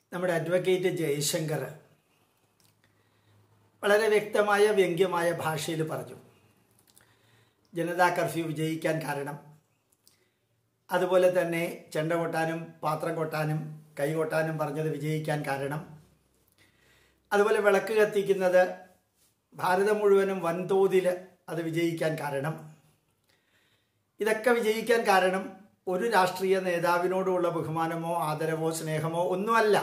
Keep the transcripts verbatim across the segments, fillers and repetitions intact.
നമ്മുടെ അഡ്വക്കേറ്റ് ജയശങ്കർ വളരെ വ്യക്തമായ വ്യംഗ്യമായ ഭാഷയിൽ പറഞ്ഞു. ജനതാ കർഫ്യൂ വിജയിക്കാൻ കാരണം, അതുപോലെ തന്നെ ചെണ്ട കൊട്ടാനും പാത്രം കൊട്ടാനും കൈ കൊട്ടാനും പറഞ്ഞത് വിജയിക്കാൻ കാരണം, അതുപോലെ വിളക്ക് കത്തിക്കുന്നത് ഭാരതം മുഴുവനും വൻതോതിൽ അത് വിജയിക്കാൻ കാരണം, ഇതൊക്കെ വിജയിക്കാൻ കാരണം ഒരു രാഷ്ട്രീയ നേതാവിനോടുള്ള ബഹുമാനമോ ആദരവോ സ്നേഹമോ ഒന്നുമല്ല,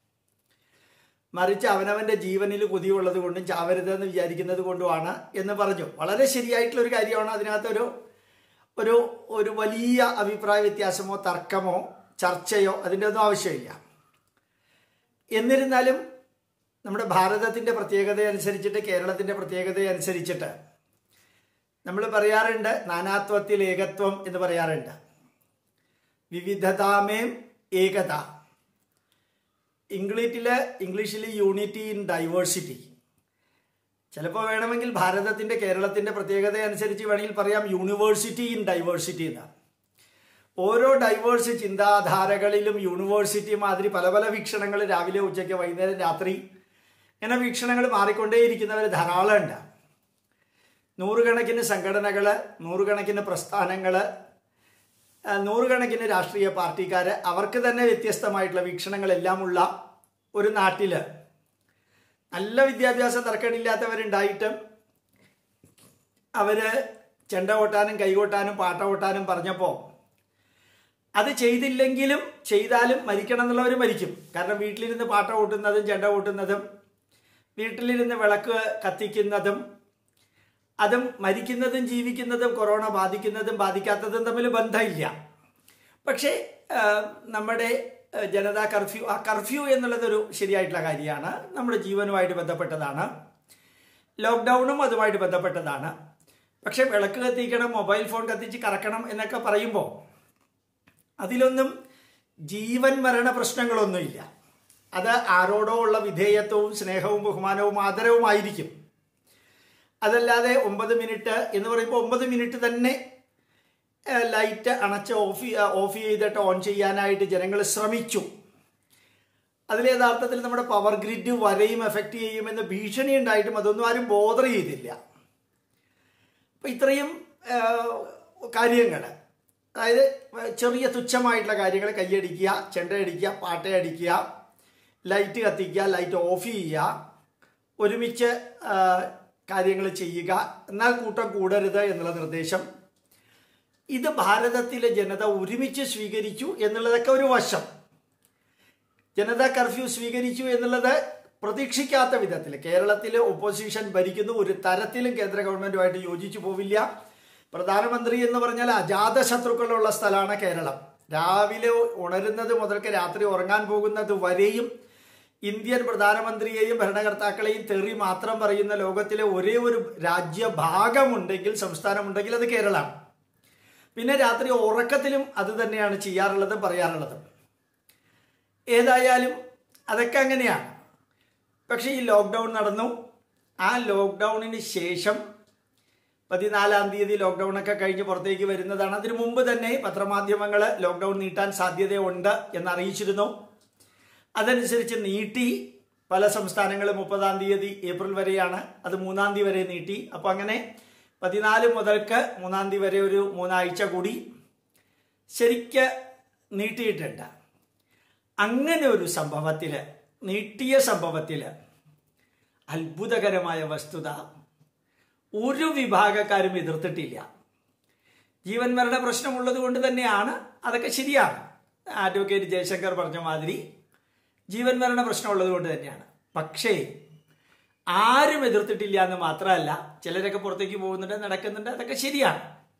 മറിച്ച് അവനവൻ്റെ ജീവനിൽ കൊതിയുള്ളത് കൊണ്ടും ചാവരുതെന്ന് വിചാരിക്കുന്നത് കൊണ്ടുമാണ് എന്ന് പറഞ്ഞു. വളരെ ശരിയായിട്ടുള്ളൊരു കാര്യമാണ്. അതിനകത്തൊരു ഒരു ഒരു വലിയ അഭിപ്രായ വ്യത്യാസമോ തർക്കമോ ചർച്ചയോ അതിൻ്റെ ഒന്നും ആവശ്യമില്ല. എന്നിരുന്നാലും നമ്മുടെ ഭാരതത്തിൻ്റെ പ്രത്യേകത അനുസരിച്ചിട്ട്, കേരളത്തിൻ്റെ പ്രത്യേകത അനുസരിച്ചിട്ട് നമ്മൾ പറയാറുണ്ട് നാനാത്വത്തിൽ ഏകത്വം എന്ന് പറയാറുണ്ട്. വിവിധതാമേം ഏകത. ഇംഗ്ലീഷിൽ ഇംഗ്ലീഷിൽ യൂണിറ്റി ഇൻ ഡൈവേഴ്സിറ്റി. ചിലപ്പോൾ വേണമെങ്കിൽ ഭാരതത്തിൻ്റെ കേരളത്തിൻ്റെ പ്രത്യേകത അനുസരിച്ച് വേണമെങ്കിൽ പറയാം യൂണിവേഴ്സിറ്റി ഇൻ ഡൈവേഴ്സിറ്റി എന്ന്. ഓരോ ഡൈവേഴ്സ് ചിന്താധാരകളിലും യൂണിവേഴ്സിറ്റി മാതിരി പല പല വീക്ഷണങ്ങൾ രാവിലെ ഉച്ചയ്ക്ക് വൈകുന്നേരം രാത്രി ഇങ്ങനെ വീക്ഷണങ്ങൾ മാറിക്കൊണ്ടേയിരിക്കുന്നവർ ധാരാളം ഉണ്ട്. നൂറുകണക്കിന് സംഘടനകൾ, നൂറുകണക്കിന് പ്രസ്ഥാനങ്ങൾ, നൂറുകണക്കിന് രാഷ്ട്രീയ പാർട്ടിക്കാർ, അവർക്ക് തന്നെ വ്യത്യസ്തമായിട്ടുള്ള വീക്ഷണങ്ങളെല്ലാമുള്ള ഒരു നാട്ടിൽ നല്ല വിദ്യാഭ്യാസ തർക്കമില്ലാത്തവരുണ്ടായിട്ടും അവർ ചെണ്ട കൊട്ടാനും കൈ കൊട്ടാനും പാട്ട കൊട്ടാനും പറഞ്ഞപ്പോൾ അത് ചെയ്തില്ലെങ്കിലും ചെയ്താലും മരിക്കണം എന്നുള്ളവർ മരിക്കും. കാരണം വീട്ടിലിരുന്ന് പാട്ട കൊട്ടുന്നതും ചെണ്ട കൊട്ടുന്നതും വീട്ടിലിരുന്ന് വിളക്ക് കത്തിക്കുന്നതും അതും മരിക്കുന്നതും ജീവിക്കുന്നതും കൊറോണ ബാധിക്കുന്നതും ബാധിക്കാത്തതും തമ്മിൽ ബന്ധമില്ല. പക്ഷേ നമ്മുടെ ജനതാ കർഫ്യൂ, ആ കർഫ്യൂ എന്നുള്ളതൊരു ശരിയായിട്ടുള്ള കാര്യമാണ്. നമ്മുടെ ജീവനുമായിട്ട് ബന്ധപ്പെട്ടതാണ്. ലോക്ക്ഡൗണും അതുമായിട്ട് ബന്ധപ്പെട്ടതാണ്. പക്ഷേ വിളക്ക് കത്തിക്കണം, മൊബൈൽ ഫോൺ കത്തിച്ച് കറക്കണം എന്നൊക്കെ പറയുമ്പോൾ അതിലൊന്നും ജീവൻ മരണ പ്രശ്നങ്ങളൊന്നുമില്ല. അത് ആരോടോ ഉള്ള വിധേയത്വവും സ്നേഹവും ബഹുമാനവും ആദരവുമായിരിക്കും. അതല്ലാതെ ഒമ്പത് മിനിറ്റ് എന്ന് പറയുമ്പോൾ ഒമ്പത് മിനിറ്റ് തന്നെ ലൈറ്റ് അണച്ച് ഓഫ് ഓഫ് ചെയ്തിട്ട് ഓൺ ചെയ്യാനായിട്ട് ജനങ്ങൾ ശ്രമിച്ചു. അതിൽ യഥാർത്ഥത്തിൽ നമ്മുടെ പവർ ഗ്രിഡ് വരെയും എഫക്റ്റ് ചെയ്യുമെന്ന് ഭീഷണി ഉണ്ടായിട്ടും അതൊന്നും ആരും ബോധർ ചെയ്തില്ല. അപ്പം ഇത്രയും കാര്യങ്ങൾ, അതായത് ചെറിയ തുച്ഛമായിട്ടുള്ള കാര്യങ്ങൾ, കൈയടിക്കുക, ചെണ്ടയടിക്കുക, പാട്ടയടിക്കുക, ലൈറ്റ് കത്തിക്കുക, ലൈറ്റ് ഓഫ് ചെയ്യുക, ഒരുമിച്ച് കാര്യങ്ങൾ ചെയ്യുക, എന്നാൽ കൂട്ടം കൂടരുത് എന്നുള്ള നിർദ്ദേശം, ഇത് ഭാരതത്തിലെ ജനത ഒരുമിച്ച് സ്വീകരിച്ചു എന്നുള്ളതൊക്കെ ഒരു വശം. ജനതാ കർഫ്യൂ സ്വീകരിച്ചു എന്നുള്ളത് പ്രതീക്ഷിക്കാത്ത വിധത്തിൽ കേരളത്തിലെ ഒപ്പോസിഷൻ ഭരിക്കുന്നു. ഒരു തരത്തിലും കേന്ദ്ര ഗവൺമെൻറ്റുമായിട്ട് യോജിച്ചു പോവില്ല. പ്രധാനമന്ത്രി എന്ന് പറഞ്ഞാൽ അജാത ശത്രുക്കളുള്ള സ്ഥലമാണ് കേരളം. രാവിലെ ഉണരുന്നത് മുതൽക്ക് രാത്രി ഉറങ്ങാൻ പോകുന്നത് വരെയും ഇന്ത്യൻ പ്രധാനമന്ത്രിയെയും ഭരണകർത്താക്കളെയും തെറി മാത്രം പറയുന്ന ലോകത്തിലെ ഒരേ ഒരു രാജ്യഭാഗമുണ്ടെങ്കിൽ, സംസ്ഥാനമുണ്ടെങ്കിൽ അത് കേരളമാണ്. പിന്നെ രാത്രി ഉറക്കത്തിലും അത് തന്നെയാണ് ചെയ്യാറുള്ളതും പറയാറുള്ളതും. ഏതായാലും അതൊക്കെ അങ്ങനെയാണ്. പക്ഷേ ഈ ലോക്ക്ഡൗൺ നടന്നു. ആ ലോക്ക്ഡൗണിന് ശേഷം പതിനാലാം തീയതി ലോക്ക്ഡൗണൊക്കെ കഴിഞ്ഞ് പുറത്തേക്ക് വരുന്നതാണ്. അതിനു മുമ്പ് തന്നെ പത്രമാധ്യമങ്ങൾ ലോക്ക്ഡൗൺ നീട്ടാൻ സാധ്യതയുണ്ട് എന്നറിയിച്ചിരുന്നു. അതനുസരിച്ച് നീട്ടി. പല സംസ്ഥാനങ്ങളും മുപ്പതാം തീയതി ഏപ്രിൽ വരെയാണ്, അത് മൂന്നാം തീയതി വരെ നീട്ടി. അപ്പോൾ അങ്ങനെ പതിനാല് മുതൽക്ക് മൂന്നാം തീയതി വരെ ഒരു മൂന്നാഴ്ച കൂടി ശരിക്ക് നീട്ടിയിട്ടുണ്ട്. അങ്ങനെ ഒരു സംഭവത്തിൽ, നീട്ടിയ സംഭവത്തിൽ അത്ഭുതകരമായ വസ്തുത ഒരു വിഭാഗക്കാരും എതിർത്തിട്ടില്ല. ജീവൻ മരണ പ്രശ്നമുള്ളത് കൊണ്ട് തന്നെയാണ്. അതൊക്കെ ശരിയാണ്. അഡ്വക്കേറ്റ് ജയശങ്കർ പറഞ്ഞ മാതിരി ജീവൻ മരണ പ്രശ്നമുള്ളത് കൊണ്ട് തന്നെയാണ്. പക്ഷേ ആരും എതിർത്തിട്ടില്ല എന്ന് മാത്രമല്ല, ചിലരൊക്കെ പുറത്തേക്ക് പോകുന്നുണ്ട്, നടക്കുന്നുണ്ട്, അതൊക്കെ ശരിയാണ്.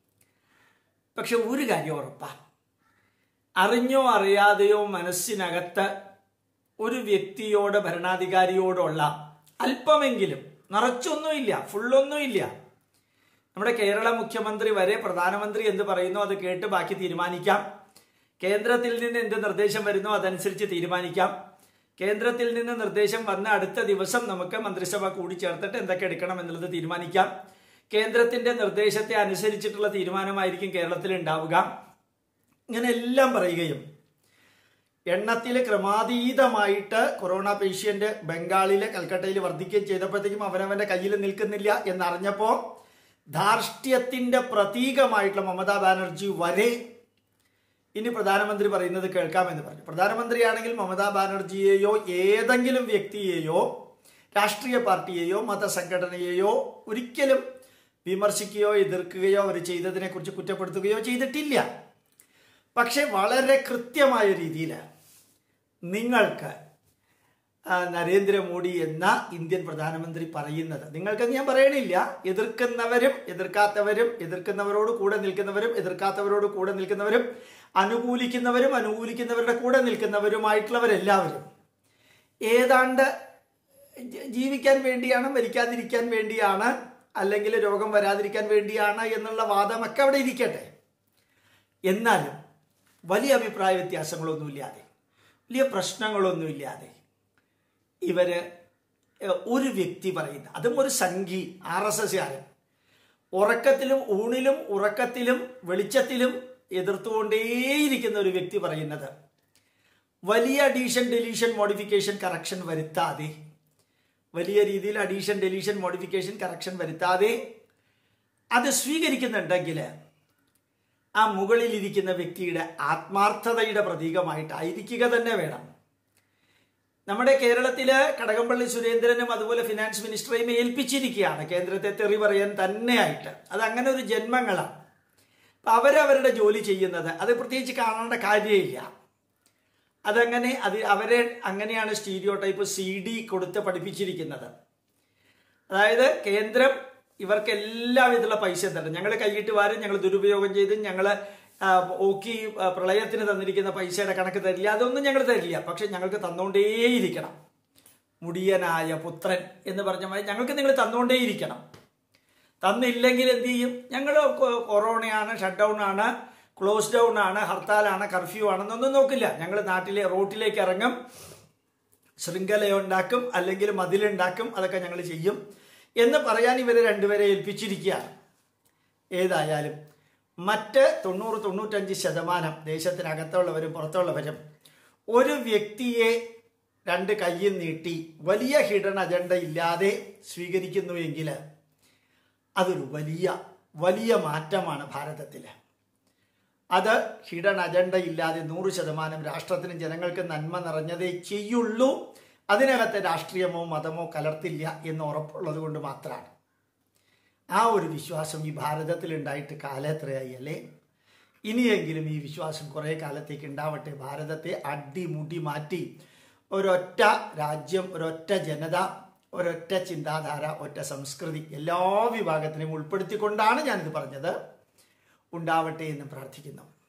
പക്ഷെ ഒരു കാര്യം ഉറപ്പാണ്, അറിഞ്ഞോ അറിയാതെയോ മനസ്സിനകത്ത് ഒരു വ്യക്തിയോട്, ഭരണാധികാരിയോടുള്ള അല്പമെങ്കിലും, നിറച്ചൊന്നുമില്ല, ഫുള്ളൊന്നുമില്ല, നമ്മുടെ കേരള മുഖ്യമന്ത്രി വരെ പ്രധാനമന്ത്രി എന്ത് പറയുന്നു അത് കേട്ട് ബാക്കി തീരുമാനിക്കാം, കേന്ദ്രത്തിൽ നിന്ന് എന്ത് നിർദ്ദേശം വരുന്നോ അതനുസരിച്ച് തീരുമാനിക്കാം, കേന്ദ്രത്തിൽ നിന്ന് നിർദ്ദേശം വന്ന അടുത്ത ദിവസം നമുക്ക് മന്ത്രിസഭ കൂടിച്ചേർത്തിട്ട് എന്തൊക്കെ എടുക്കണം എന്നുള്ളത് തീരുമാനിക്കാം, കേന്ദ്രത്തിന്റെ നിർദ്ദേശത്തെ അനുസരിച്ചിട്ടുള്ള തീരുമാനമായിരിക്കും കേരളത്തിൽ ഉണ്ടാവുക. ഇങ്ങനെ എല്ലാം പറയുകയും എണ്ണത്തിൽ ക്രമാതീതമായിട്ട് കൊറോണ പേഷ്യൻ്റ് ബംഗാളിലെ കൽക്കട്ടയിൽ വർദ്ധിക്കുകയും ചെയ്തപ്പോഴത്തേക്കും അവനവൻ്റെ കയ്യിൽ നിൽക്കുന്നില്ല എന്നറിഞ്ഞപ്പോൾ ധാർഷ്ട്യത്തിൻ്റെ പ്രതീകമായിട്ടുള്ള മമതാ ബാനർജി വരെ ഇനി പ്രധാനമന്ത്രി പറയുന്നത് കേൾക്കാമെന്ന് പറഞ്ഞു. പ്രധാനമന്ത്രിയാണെങ്കിൽ മമതാ ബാനർജിയെയോ ഏതെങ്കിലും വ്യക്തിയെയോ രാഷ്ട്രീയ പാർട്ടിയെയോ മതസംഘടനയെയോ ഒരിക്കലും വിമർശിക്കുകയോ എതിർക്കുകയോ അവർ ചെയ്തതിനെക്കുറിച്ച് കുറ്റപ്പെടുത്തുകയോ ചെയ്തിട്ടില്ല. പക്ഷെ വളരെ കൃത്യമായ രീതിയിൽ നിങ്ങൾക്ക് നരേന്ദ്രമോദി എന്ന ഇന്ത്യൻ പ്രധാനമന്ത്രി പറയുന്നത്, നിങ്ങൾക്കെന്ന് ഞാൻ പറയണില്ല, എതിർക്കുന്നവരും എതിർക്കാത്തവരും എതിർക്കുന്നവരോട് കൂടെ നിൽക്കുന്നവരും എതിർക്കാത്തവരോട് കൂടെ നിൽക്കുന്നവരും അനുകൂലിക്കുന്നവരും അനുകൂലിക്കുന്നവരുടെ കൂടെ നിൽക്കുന്നവരുമായിട്ടുള്ളവരെല്ലാവരും ഏതാണ്ട് ജീവിക്കാൻ വേണ്ടിയാണ്, മരിക്കാതിരിക്കാൻ വേണ്ടിയാണ്, അല്ലെങ്കിൽ രോഗം വരാതിരിക്കാൻ വേണ്ടിയാണ് എന്നുള്ള വാദമൊക്കെ അവിടെ ഇരിക്കട്ടെ. എന്നാലും വലിയ അഭിപ്രായ വ്യത്യാസങ്ങളൊന്നുമില്ലാതെ, വലിയ പ്രശ്നങ്ങളൊന്നുമില്ലാതെ ഇവര് ഒരു വ്യക്തി പറയുന്ന, അതും ഒരു സംഘി ആർ എസ് എസ്കാരൻ, ഉറക്കത്തിലും ഊണിലും ഉറക്കത്തിലും വെളിച്ചത്തിലും എതിർത്തുകൊണ്ടേയിരിക്കുന്ന ഒരു വ്യക്തി പറയുന്നത് വലിയ അഡീഷൻ ഡെലീഷൻ മോഡിഫിക്കേഷൻ കറക്ഷൻ വരുത്താതെ, വലിയ രീതിയിൽ അഡീഷൻ ഡെലീഷൻ മോഡിഫിക്കേഷൻ കറക്ഷൻ വരുത്താതെ അത് സ്വീകരിക്കുന്നുണ്ടെങ്കിൽ ആ മുകളിലിരിക്കുന്ന വ്യക്തിയുടെ ആത്മാർത്ഥതയുടെ പ്രതീകമായിട്ടായിരിക്കുക തന്നെ വേണം. നമ്മുടെ കേരളത്തില് കടകംപള്ളി സുരേന്ദ്രനും അതുപോലെ ഫിനാൻസ് മിനിസ്റ്ററെയും ഏൽപ്പിച്ചിരിക്കുകയാണ് കേന്ദ്രത്തെ തെറി പറയാൻ തന്നെയായിട്ട്. അത് അങ്ങനെ ഒരു ജന്മങ്ങളാണ്. അപ്പം അവരവരുടെ ജോലി ചെയ്യുന്നത് അത് പ്രത്യേകിച്ച് കാണേണ്ട കാര്യമില്ല. അതങ്ങനെ അത് അവരെ അങ്ങനെയാണ് സ്റ്റീരിയോ ടൈപ്പ് സി ഡി കൊടുത്ത് പഠിപ്പിച്ചിരിക്കുന്നത്. അതായത് കേന്ദ്രം ഇവർക്ക് എല്ലാവിധമുള്ള പൈസ തരണം, ഞങ്ങൾ കൈയിട്ട് വാരും, ഞങ്ങൾ ദുരുപയോഗം ചെയ്ത് ഞങ്ങൾ ഓക്കി പ്രളയത്തിന് തന്നിരിക്കുന്ന പൈസയുടെ കണക്ക് തരില്ല, അതൊന്നും ഞങ്ങൾ തരില്ല, പക്ഷെ ഞങ്ങൾക്ക് തന്നുകൊണ്ടേയിരിക്കണം. മുടിയനായ പുത്രൻ എന്ന് പറഞ്ഞ മാതിരി ഞങ്ങൾക്ക് നിങ്ങൾ തന്നുകൊണ്ടേയിരിക്കണം. തന്നില്ലെങ്കിൽ എന്ത് ചെയ്യും? ഞങ്ങൾ കൊറോണയാണ്, ഷട്ട് ഡൗൺ ആണ്, ക്ലോസ് ഡൗൺ ആണ്, ഹർത്താലാണ്, കർഫ്യൂ ആണെന്നൊന്നും നോക്കില്ല. ഞങ്ങൾ നാട്ടിലെ റോട്ടിലേക്ക് ഇറങ്ങും, ശൃംഖലയുണ്ടാക്കും, അല്ലെങ്കിൽ മതിലുണ്ടാക്കും, അതൊക്കെ ഞങ്ങൾ ചെയ്യും എന്ന് പറയാൻ ഇവരെ രണ്ടുപേരെ ഏൽപ്പിച്ചിരിക്കുകയാണ്. ഏതായാലും മറ്റ് തൊണ്ണൂറ് തൊണ്ണൂറ്റഞ്ച് ശതമാനം ദേശത്തിനകത്തുള്ളവരും പുറത്തുള്ളവരും ഒരു വ്യക്തിയെ രണ്ട് കയ്യിൽ നീട്ടി വലിയ ഹിഡൻ അജണ്ട ഇല്ലാതെ സ്വീകരിക്കുന്നുവെങ്കിൽ അതൊരു വലിയ വലിയ മാറ്റമാണ് ഭാരതത്തിൽ. അത് ഹിഡൻ അജണ്ട ഇല്ലാതെ നൂറ് ശതമാനം രാഷ്ട്രത്തിനും ജനങ്ങൾക്ക് നന്മ നിറഞ്ഞതേ ചെയ്യുള്ളൂ. അതിനകത്ത് രാഷ്ട്രീയമോ മതമോ കലർത്തില്ല എന്ന് ഉറപ്പുള്ളത് കൊണ്ട് മാത്രമാണ്. ആ ഒരു വിശ്വാസം ഈ ഭാരതത്തിൽ ഉണ്ടായിട്ട് കാലം എത്രയായി അല്ലേ? ഇനിയെങ്കിലും ഈ വിശ്വാസം കുറേ കാലത്തേക്ക് ഉണ്ടാവട്ടെ. ഭാരതത്തെ അടിമുടി മാറ്റി ഒരൊറ്റ രാജ്യം, ഒരൊറ്റ ജനത, ഒരൊറ്റ ചിന്താധാര, ഒറ്റ സംസ്കൃതി എല്ലാ വിഭാഗത്തിനെയും ഉൾപ്പെടുത്തിക്കൊണ്ടാണ് ഞാനിത് പറഞ്ഞത്. ഉണ്ടാവട്ടെ എന്ന് പ്രാർത്ഥിക്കുന്നു.